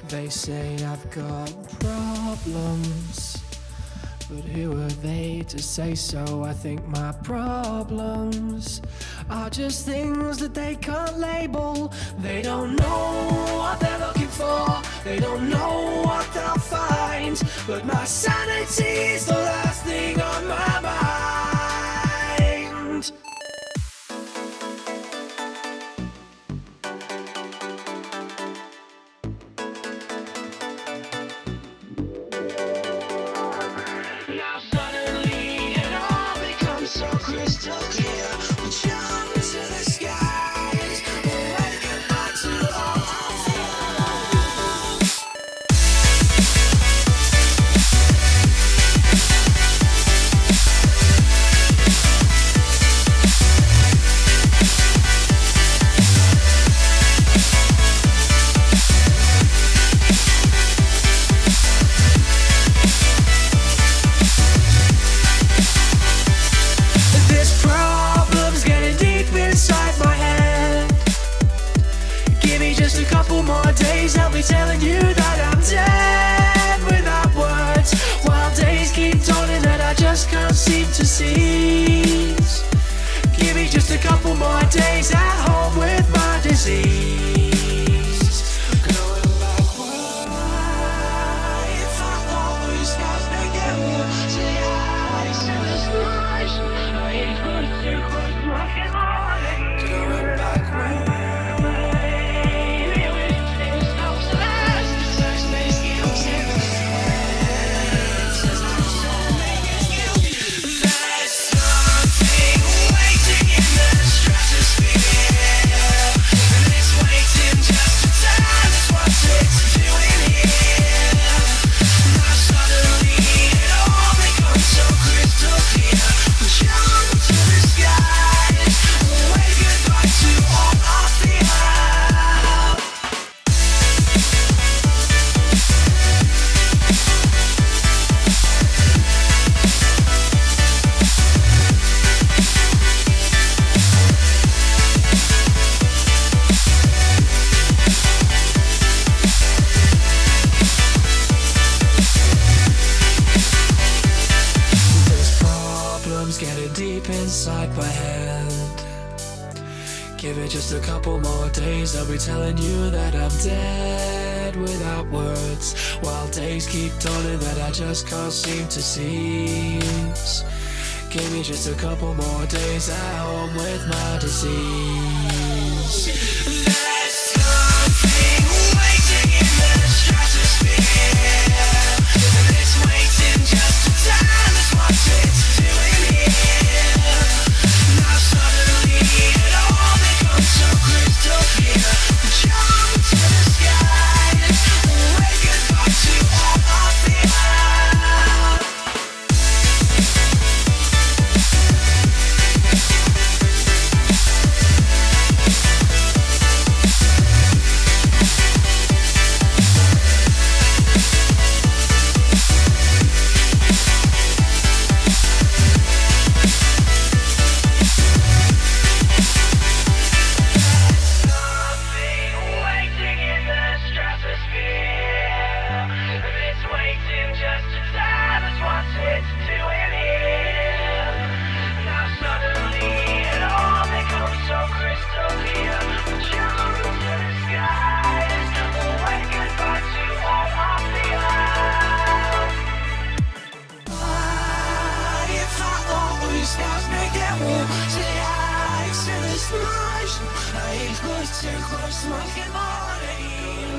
They say I've got problems, but who are they to say so? I think my problems are just things that they can't label. They don't know what they're looking for, they don't know what they'll find, but my sanity is the last thing on my mind. Now suddenly it all becomes so crystal clear. We jump to the skies, we'll wake goodbye to all our fears. This problem's getting deep inside my head. Give me just a couple more days, I'll be telling you that I'm dead without words, while days keep dawning that I just can't seem to seize. Give me just a couple more days at home with my disease. Going backward, if I always have to get more, say I said this much, I ain't good to quit looking morning. Going backward, it stops last, the sex makes guilt in the head, says my soul makes guilty. There's something waiting in the stratosphere, and it's waiting just to time is what it's doing here. Now suddenly it all becomes so crystal clear. We jump to the skies, we'll wave goodbye to all our fear. There's problems getting deep inside my head. Give it just a couple more days, I'll be telling you that I'm dead without words, while days keep dawning that I just can't seem to seize. Give me just a couple more days at home with my disease. There's something waiting in the stratosphere, and it's waiting just to time is what it's doing here. Now suddenly it all becomes so crystal clear. We jump to the skies, we'll wave goodbye to all our fear. Nothing waiting in the stratosphere, and it's waiting just to time is what it's doing here. Now suddenly it all becomes so crystal clear. We jump to the skies, we'll wave goodbye to all our fear. If I always have to get more, say I said this much, I ain't good to close my morning.